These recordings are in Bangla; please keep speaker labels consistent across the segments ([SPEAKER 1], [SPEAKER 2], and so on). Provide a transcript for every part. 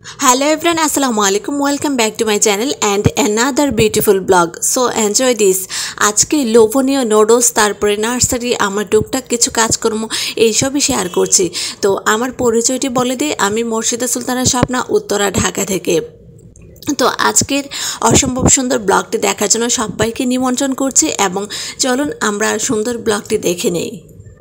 [SPEAKER 1] Hello everyone, assalamu alaikum. Welcome back to my channel and another beautiful blog. So enjoy this. আজকে লোভনীয় নুডলস তারপরে নার্সারি আমার টুকটাক কিছু কাজকর্ম এইসবই শেয়ার করছি। তো আমার পরিচয়টি বলে দিই, আমি মুর্শিদা সুলতানা স্বপ্না, উত্তরা, ঢাকা থেকে। তো আজকের অসম্ভব সুন্দর ব্লগটি দেখার জন্য সবাইকে নিমন্ত্রণ করছি এবং চলুন আমরা সুন্দর ব্লগটি দেখে নেই।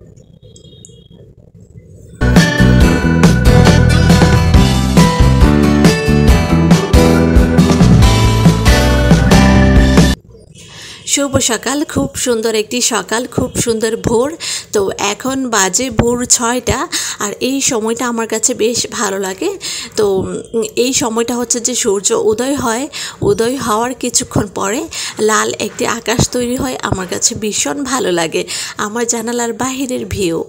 [SPEAKER 1] শুভ সকাল, খুব সুন্দর একটি সকাল, খুব সুন্দর ভোর। তো এখন বাজে ভোর 6টা আর এই সময়টা আমার কাছে বেশ ভালো লাগে। তো এই সময়টা হচ্ছে যে সূর্য উদয় হয়, উদয় হওয়ার কিছুক্ষণ পরে লাল একটি আকাশ তৈরি হয়, আমার কাছে ভীষণ ভালো লাগে। আমার জানালার বাহিরের ভিউ।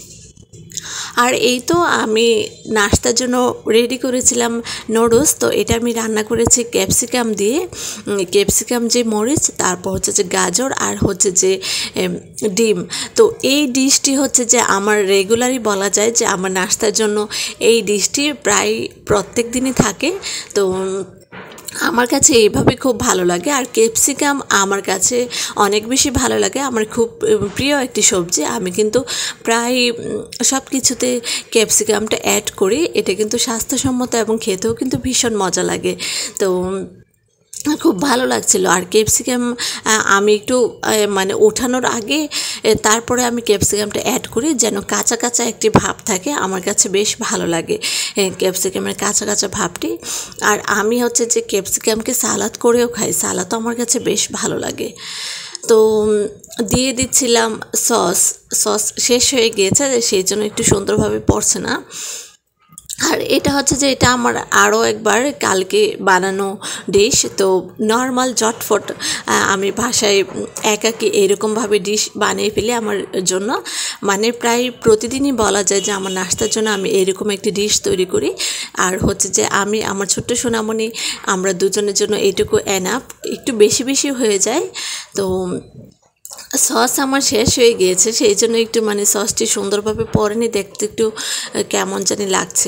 [SPEAKER 1] আর এই তো আমি নাস্তার জন্য রেডি করেছিলাম নুডলস। তো এটা আমি রান্না করেছি ক্যাপসিকাম দিয়ে, ক্যাপসিকাম যে মরিচ, তারপর হচ্ছে যে গাজর আর হচ্ছে যে ডিম। তো এই ডিশটি হচ্ছে যে আমার রেগুলারই বলা যায় যে আমার নাস্তার জন্য এই ডিশটি প্রায় প্রত্যেক দিনই থাকে। তো আমার কাছে এইভাবে খুব ভালো লাগে। আর ক্যাপসিকাম আমার কাছে অনেক বেশি ভালো লাগে, আমার খুব প্রিয় একটি সবজি। আমি কিন্তু প্রায় সব কিছুতে ক্যাপসিকামটা অ্যাড করি। এটা কিন্তু স্বাস্থ্যসম্মত এবং খেতেও কিন্তু ভীষণ মজা লাগে। তো খুব ভালো লাগছিল। আর ক্যাপসিকাম আমি একটু মানে ওঠানোর আগে তারপরে আমি ক্যাপসিকামটা অ্যাড করি, যেন কাঁচা কাঁচা একটি ভাব থাকে। আমার কাছে বেশ ভালো লাগে ক্যাপসিকামের কাঁচা কাঁচা ভাবটি। আর আমি হচ্ছে যে ক্যাপসিকামকে সালাদ করেও খাই, সালাদও আমার কাছে বেশ ভালো লাগে। তো দিয়ে দিচ্ছিলাম সস, সস শেষ হয়ে গিয়েছে, সেই জন্য একটু সুন্দরভাবে পড়ছে না। আর এটা হচ্ছে যে এটা আমার আরও একবার কালকে বানানো ডিশ। তো নর্মাল ঝটফট আমি বাসায় একাকি এরকমভাবে ডিশ বানিয়ে ফেলি আমার জন্য। মানে প্রায় প্রতিদিনই বলা যায় যে আমার নাস্তার জন্য আমি এরকম একটি ডিশ তৈরি করি। আর হচ্ছে যে আমি আমার ছোট্ট সোনামণি, আমরা দুজনের জন্য এইটুকু এনাফ, একটু বেশি বেশি হয়ে যায়। তো সস আমার শেষ হয়ে গিয়েছে, সেই জন্য একটু মানে সসটি সুন্দরভাবে পড়েনি, দেখতে একটু কেমন জানি লাগছে।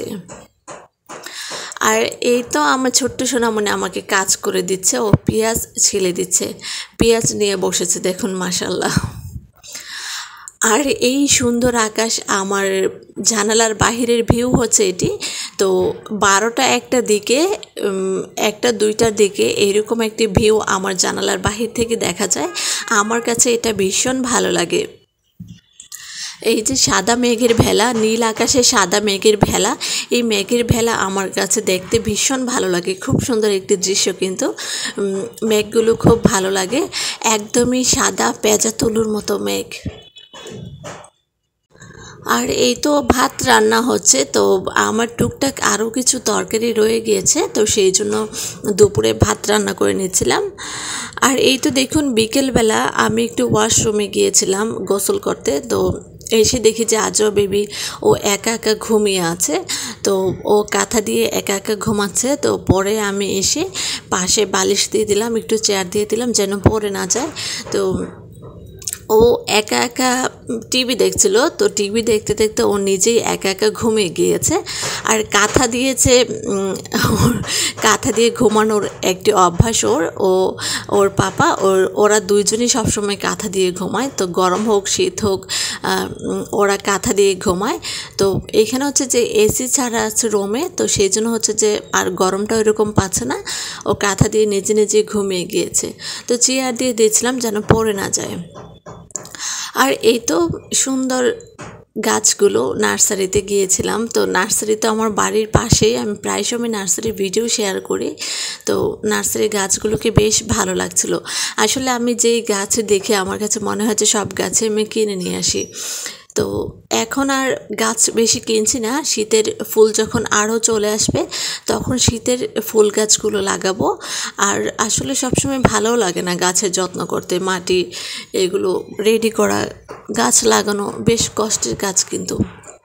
[SPEAKER 1] আর এই তো আমার ছোট্ট সোনামণি আমাকে কাজ করে দিচ্ছে, ও পেঁয়াজ ছিলে দিচ্ছে, পেঁয়াজ নিয়ে বসেছে, দেখুন মাশাল্লাহ। আর এই সুন্দর আকাশ, আমার জানালার বাহিরের ভিউ হচ্ছে এটি। তো 12টা 1টার দিকে, 1টা 2টার দিকে এরকম একটি ভিউ আমার জানালার বাহির থেকে দেখা যায়। আমার কাছে এটা ভীষণ ভালো লাগে। এই যে সাদা মেঘের ভেলা, নীল আকাশে সাদা মেঘের ভেলা, এই মেঘের ভেলা আমার কাছে দেখতে ভীষণ ভালো লাগে। খুব সুন্দর একটি দৃশ্য, কিন্তু মেঘগুলো খুব ভালো লাগে, একদমই সাদা পেঁজা তুলোর মতো মেঘ। আর এই তো ভাত রান্না হচ্ছে। তো আমার টুকটাক আরও কিছু তরকারি রয়ে গিয়েছে, তো সেই জন্য দুপুরে ভাত রান্না করে নিচ্ছিলাম। আর এই তো দেখুন বিকেলবেলা আমি একটু ওয়াশরুমে গিয়েছিলাম গোসল করতে। তো এসে দেখি যে আজও বেবি ও একা একা ঘুমিয়ে আছে। তো ও কাঁথা দিয়ে একা একা ঘুমাচ্ছে। তো পরে আমি এসে পাশে বালিশ দিয়ে দিলাম, একটু চেয়ার দিয়ে দিলাম যেন পড়ে না যায়। তো ও একা একা টিভি দেখছিল। তো টিভি দেখতে দেখতে ও নিজেই একা একা ঘুমিয়ে গিয়েছে। আর কাঁথা দিয়েছে, কাঁথা দিয়ে ঘুমানোর একটি অভ্যাস ওর পাপা, ওরা দুইজনই সবসময় কাঁথা দিয়ে ঘুমায়। তো গরম হোক শীত হোক ওরা কাঁথা দিয়ে ঘুমায়। তো এইখানে হচ্ছে যে এসি ছাড়া আছে রুমে, তো সেই জন্য হচ্ছে যে আর গরমটা ওইরকম পাচ্ছে না, ও কাঁথা দিয়ে নিজে নিজে ঘুমিয়ে গিয়েছে। তো চেয়ার দিয়ে দিয়েছিলাম যেন পড়ে না যায়। আর এই তো সুন্দর গাছগুলো, নার্সারিতে গিয়েছিলাম। তো নার্সারি তো আমার বাড়ির পাশেই, আমি প্রায় সময় নার্সারির ভিডিও শেয়ার করি। তো নার্সারির গাছগুলোকে বেশ ভালো লাগছিল। আসলে আমি যেই গাছ দেখে আমার কাছে মনে হয় যে সব গাছে আমি কিনে নিয়ে আসি। তো এখন আর গাছ বেশি কিনছি না, শীতের ফুল যখন আরও চলে আসবে তখন শীতের ফুল গাছগুলো লাগাবো। আর আসলে সবসময় ভালোও লাগে না গাছের যত্ন করতে, মাটি এগুলো রেডি করা, গাছ লাগানো বেশ কষ্টের কাজ কিন্তু।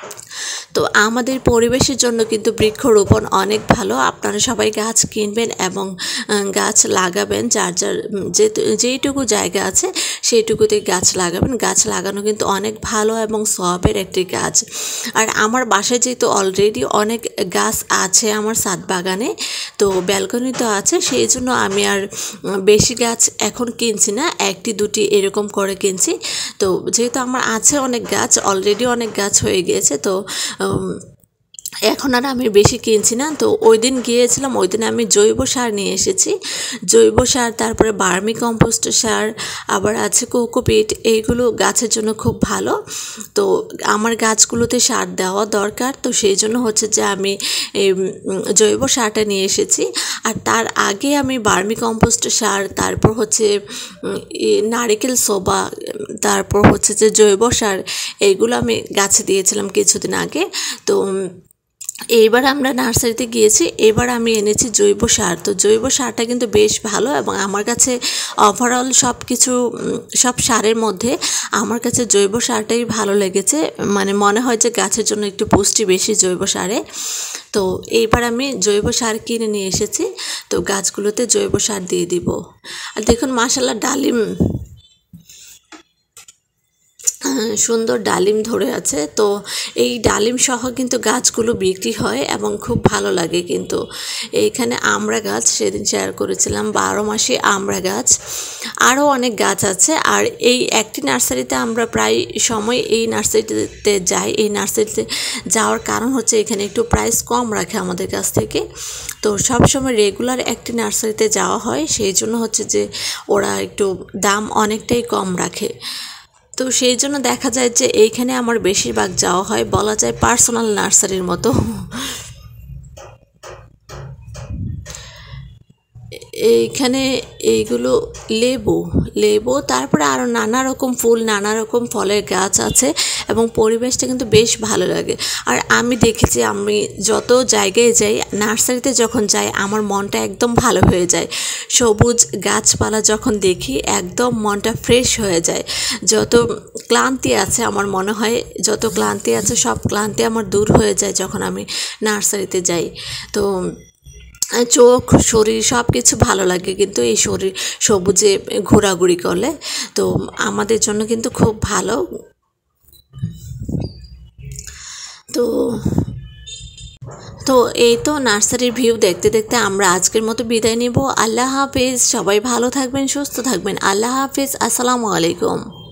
[SPEAKER 1] তো আমাদের পরিবেশের জন্য কিন্তু বৃক্ষরোপণ অনেক ভালো। আপনারা সবাই গাছ কিনবেন এবং গাছ লাগাবেন, যার যার যেইটুকু জায়গা আছে সেইটুকুতে গাছ লাগাবেন। গাছ লাগানো কিন্তু অনেক ভালো এবং সওয়াবের একটি কাজ। আর আমার বাসায় যেহেতু অলরেডি অনেক গাছ আছে আমার ছাদ বাগানে, তো ব্যালকনি তো আছে, সেই জন্য আমি আর বেশি গাছ এখন কিনছি না, একটি দুটি এরকম করে কিনছি। তো যেহেতু আমার আছে অনেক গাছ, অলরেডি অনেক গাছ হয়ে গিয়েছে, তো এখন আর আমি বেশি কিনছি না। তো ওই দিন গিয়েছিলাম, ওই দিন আমি জৈব সার নিয়ে এসেছি, জৈব সার, তারপরে বার্মি কম্পোস্ট সার, আবার আছে কোকোপিট, এইগুলো গাছের জন্য খুব ভালো। তো আমার গাছগুলোতে সার দেওয়া দরকার, তো সেই জন্য হচ্ছে যে আমি এই জৈব সারটা নিয়ে এসেছি। আর তার আগে আমি বার্মি কম্পোস্ট সার, তারপর হচ্ছে নারিকেল সোবা, তারপর হচ্ছে যে জৈব সার, এইগুলো আমি গাছে দিয়েছিলাম কিছুদিন আগে। তো এইবার আমরা নার্সারিতে গিয়েছি, এবার আমি এনেছি জৈব সার। তো জৈব সারটা কিন্তু বেশ ভালো, এবং আমার কাছে ওভারঅল সব কিছু সব সারের মধ্যে আমার কাছে জৈব সারটাই ভালো লেগেছে। মানে মনে হয় যে গাছের জন্য একটু পুষ্টি বেশি জৈব সারে। তো এইবার আমি জৈব সার কিনে নিয়ে এসেছি, তো গাছগুলোতে জৈব সার দিয়ে দিব। আর দেখুন মাশাআল্লাহ ডালিম, সুন্দর ডালিম ধরে আছে। তো এই ডালিম সহ কিন্তু গাছগুলো বিক্রি হয় এবং খুব ভালো লাগে। কিন্তু এইখানে আমড়া গাছ সেদিন শেয়ার করেছিলাম, 12 মাসে আমড়া গাছ, আরও অনেক গাছ আছে। আর এই একটি নার্সারিতে আমরা প্রায় সময় এই নার্সারিতে যাই। এই নার্সারিতে যাওয়ার কারণ হচ্ছে এখানে একটু প্রাইস কম রাখে আমাদের কাছ থেকে। তো সব সময় রেগুলার একটি নার্সারিতে যাওয়া হয়, সেই জন্য হচ্ছে যে ওরা একটু দাম অনেকটাই কম রাখে। তো সেই জন্য দেখা যায় যে এইখানে আমার বেশিরভাগ যাওয়া হয়, বলা যায় পার্সোনাল নার্সারির মতো। এইখানে এইগুলো লেবু, তারপরে আরও নানা রকম ফুল, নানা রকম ফলের গাছ আছে, এবং পরিবেশটা কিন্তু বেশ ভালো লাগে। আর আমি দেখেছি, আমি যত জায়গায় যাই, নার্সারিতে যখন যাই, আমার মনটা একদম ভালো হয়ে যায়। সবুজ গাছপালা যখন দেখি একদম মনটা ফ্রেশ হয়ে যায়। যত ক্লান্তি আছে, আমার মনে হয় যত ক্লান্তি আছে সব ক্লান্তি আমার দূর হয়ে যায় যখন আমি নার্সারিতে যাই। তো চোখ, শরীর সব কিছু ভালো লাগে কিন্তু এই শরীর সবুজে ঘোরাঘুরি করলে। তো আমাদের জন্য কিন্তু খুব ভালো। তো তো এই তো নার্সারির ভিউ দেখতে দেখতে আমরা আজকের মতো বিদায় নেব। আল্লাহ হাফেজ, সবাই ভালো থাকবেন, সুস্থ থাকবেন। আল্লাহ হাফেজ, আসসালামু আলাইকুম।